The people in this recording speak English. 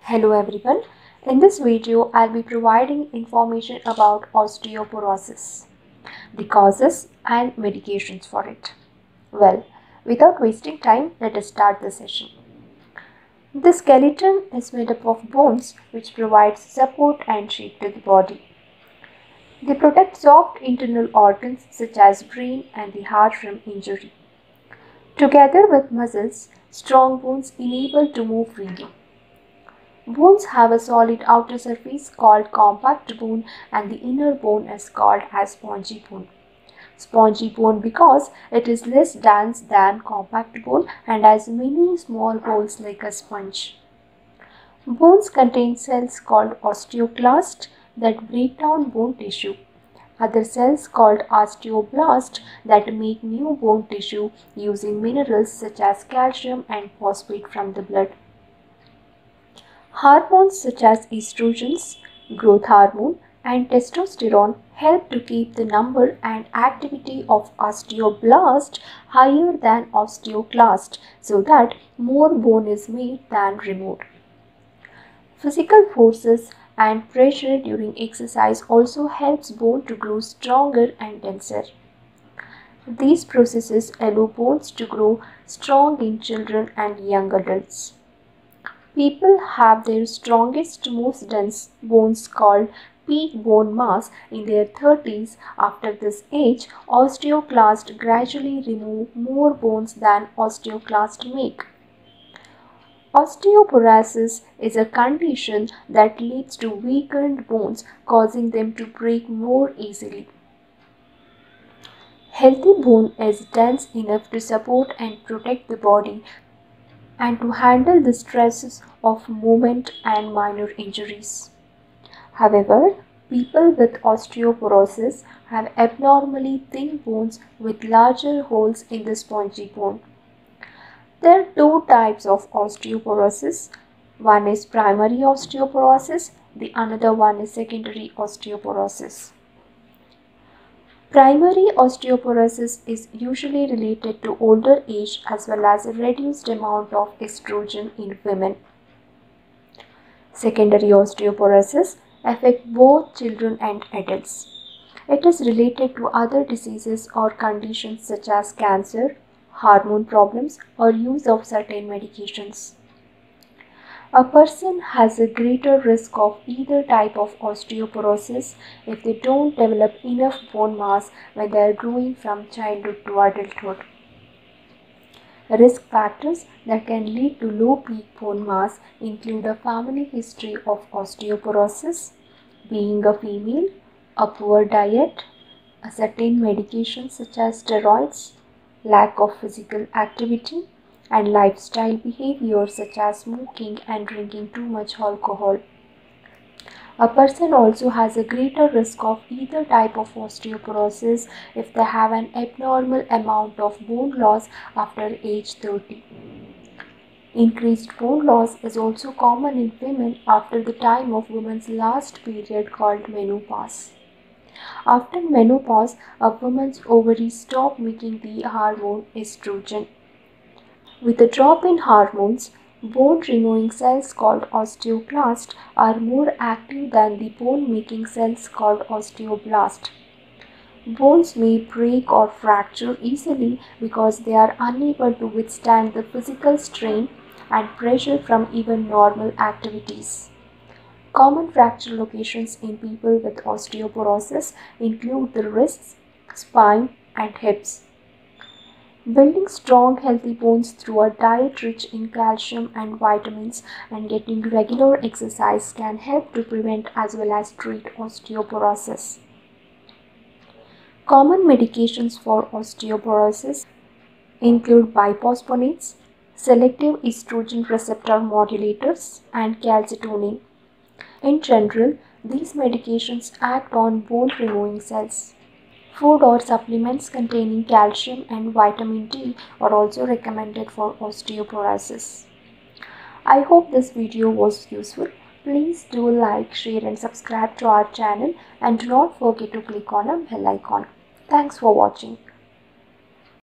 Hello everyone. In this video, I'll be providing information about osteoporosis, the causes and medications for it. Well, without wasting time, let us start the session. The skeleton is made up of bones which provides support and shape to the body. They protect soft internal organs such as brain and the heart from injury. Together with muscles, strong bones enable to move freely. Bones have a solid outer surface called compact bone and the inner bone is called as spongy bone. Spongy bone because it is less dense than compact bone and has many small holes like a sponge. Bones contain cells called osteoclast that break down bone tissue. Other cells called osteoblasts that make new bone tissue using minerals such as calcium and phosphate from the blood. Hormones such as estrogens, growth hormone, and testosterone help to keep the number and activity of osteoblast higher than osteoclast so that more bone is made than removed. Physical forces and pressure during exercise also helps bone to grow stronger and denser. These processes allow bones to grow strong in children and young adults. People have their strongest, most dense bones called peak bone mass in their 30s. After this age, osteoclasts gradually remove more bones than osteoclasts make. Osteoporosis is a condition that leads to weakened bones, causing them to break more easily. Healthy bone is dense enough to support and protect the body and to handle the stresses of movement and minor injuries. However, people with osteoporosis have abnormally thin bones with larger holes in the spongy bone. There are two types of osteoporosis. One is primary osteoporosis, the another one is secondary osteoporosis. Primary osteoporosis is usually related to older age as well as a reduced amount of estrogen in women. Secondary osteoporosis affects both children and adults. It is related to other diseases or conditions such as cancer, hormone problems, or use of certain medications. A person has a greater risk of either type of osteoporosis if they don't develop enough bone mass when they are growing from childhood to adulthood. Risk factors that can lead to low peak bone mass include a family history of osteoporosis, being a female, a poor diet, a certain medication such as steroids, lack of physical activity, and lifestyle behaviors such as smoking and drinking too much alcohol. A person also has a greater risk of either type of osteoporosis if they have an abnormal amount of bone loss after age 30. Increased bone loss is also common in women after the time of woman's last period called menopause. After menopause, a woman's ovaries stop making the hormone estrogen. With a drop in hormones, bone-removing cells called osteoclasts are more active than the bone-making cells called osteoblast. Bones may break or fracture easily because they are unable to withstand the physical strain and pressure from even normal activities. Common fracture locations in people with osteoporosis include the wrists, spine, and hips. Building strong, healthy bones through a diet rich in calcium and vitamins and getting regular exercise can help to prevent as well as treat osteoporosis. Common medications for osteoporosis include bisphosphonates, selective estrogen receptor modulators, and calcitonin. In general, these medications act on bone-removing cells. Food or supplements containing calcium and vitamin D are also recommended for osteoporosis. I hope this video was useful. Please do like, share and subscribe to our channel and do not forget to click on a bell icon. Thanks for watching.